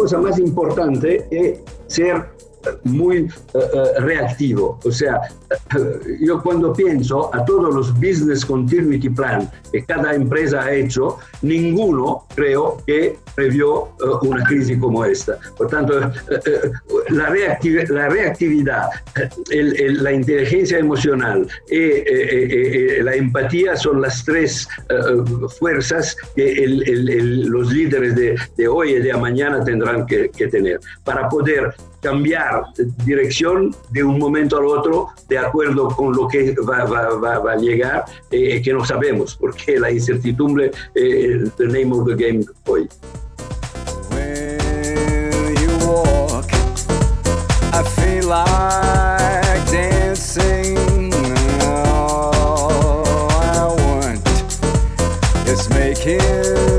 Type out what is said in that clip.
cosa más importante es ser muy reactivo. O sea, yo cuando pienso a todos los business continuity plan que cada empresa ha hecho, ninguno creo que previó una crisis como esta. Por tanto, la reactividad, la inteligencia emocional y la empatía son las tres fuerzas que los líderes de hoy y de mañana tendrán que tener para poder cambiar dirección de un momento al otro de acuerdo con lo que va a llegar, que no sabemos, porque la incertidumbre es the name of the game hoy. When you walk, I feel like dancing. All I want is making